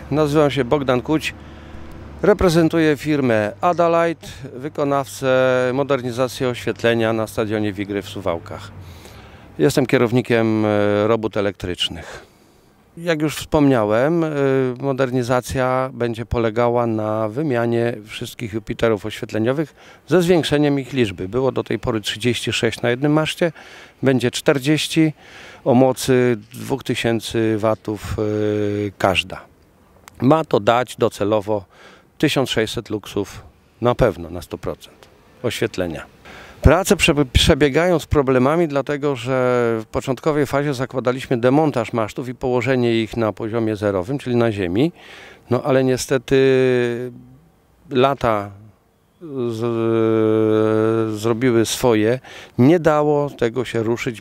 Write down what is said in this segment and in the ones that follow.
Nazywam się Bogdan Kuć. Reprezentuję firmę Adalite, wykonawcę modernizacji oświetlenia na stadionie Wigry w Suwałkach. Jestem kierownikiem robót elektrycznych. Jak już wspomniałem, modernizacja będzie polegała na wymianie wszystkich Jupiterów oświetleniowych ze zwiększeniem ich liczby. Było do tej pory 36 na jednym maszcie, będzie 40 o mocy 2000 W każda. Ma to dać docelowo 1600 luksów na pewno, na 100% oświetlenia. Prace przebiegają z problemami, dlatego że w początkowej fazie zakładaliśmy demontaż masztów i położenie ich na poziomie zerowym, czyli na ziemi. No ale niestety lata zrobiły swoje. Nie dało tego się ruszyć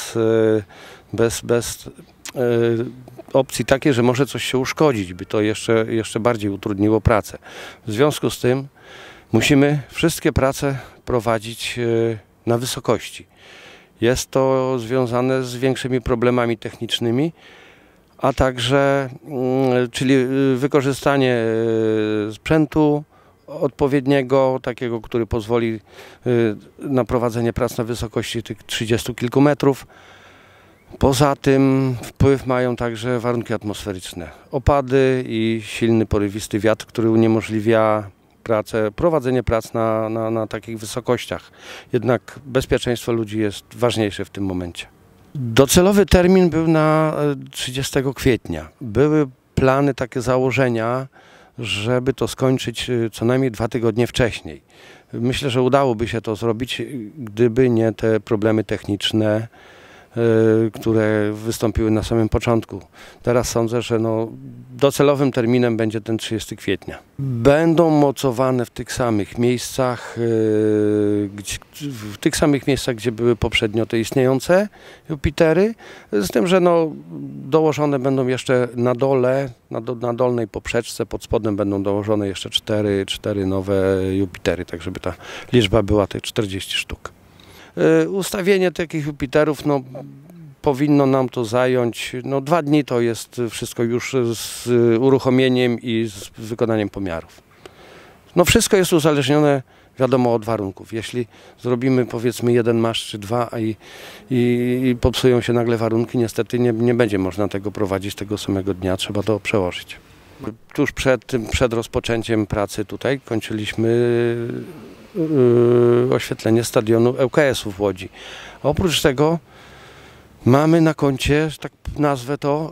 bez opcji takiej, że może coś się uszkodzić, by to jeszcze bardziej utrudniło pracę. W związku z tym musimy wszystkie prace prowadzić na wysokości. Jest to związane z większymi problemami technicznymi, a także czyli wykorzystanie sprzętu odpowiedniego, takiego, który pozwoli na prowadzenie prac na wysokości tych 30 kilku metrów. Poza tym wpływ mają także warunki atmosferyczne. Opady i silny, porywisty wiatr, który uniemożliwia prowadzenie prac na takich wysokościach. Jednak bezpieczeństwo ludzi jest ważniejsze w tym momencie. Docelowy termin był na 30 kwietnia. Były plany, takie założenia, żeby to skończyć co najmniej 2 tygodnie wcześniej. Myślę, że udałoby się to zrobić, gdyby nie te problemy techniczne, które wystąpiły na samym początku. Teraz sądzę, że docelowym terminem będzie ten 30 kwietnia. Będą mocowane w tych samych miejscach, gdzie były poprzednio te istniejące Jupitery, z tym, że dołożone będą jeszcze na dole, na dolnej poprzeczce, pod spodem będą dołożone jeszcze 4 nowe Jupitery, tak żeby ta liczba była tych 40 sztuk. Ustawienie takich Jupiterów powinno nam to zająć 2 dni, to jest wszystko już z uruchomieniem i z wykonaniem pomiarów. Wszystko jest uzależnione, wiadomo, od warunków. Jeśli zrobimy powiedzmy 1 maszt czy 2 i popsują się nagle warunki, niestety nie będzie można tego prowadzić tego samego dnia, trzeba to przełożyć. Tuż przed rozpoczęciem pracy tutaj kończyliśmy oświetlenie stadionu ŁKS-u w Łodzi. A oprócz tego mamy na koncie, że tak nazwę to,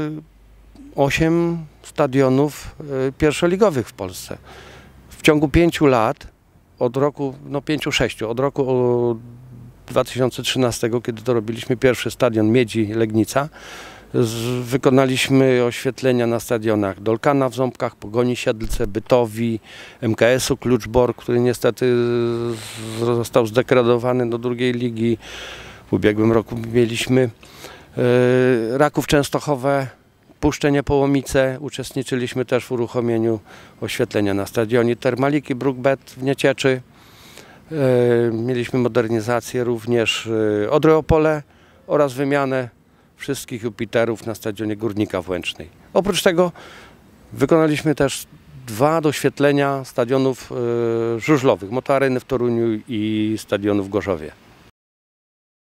8 stadionów pierwszoligowych w Polsce. W ciągu 5 lat, od roku, 5-6, od roku 2013, kiedy to robiliśmy pierwszy stadion Miedzi Legnica, wykonaliśmy oświetlenia na stadionach Dolkana w Ząbkach, Pogoni Siedlce, Bytowi, MKS-u Kluczbork, który niestety został zdegradowany do drugiej ligi. W ubiegłym roku mieliśmy Raków Częstochowe, Puszczę Niepołomice. Uczestniczyliśmy też w uruchomieniu oświetlenia na stadionie Termaliki Brookbet w Niecieczy. Mieliśmy modernizację również Odry Opole oraz wymianę wszystkich Jupiterów na stadionie Górnika w Łęcznej. Oprócz tego wykonaliśmy też 2 doświetlenia stadionów żużlowych, Motoareny w Toruniu i stadionu w Gorzowie.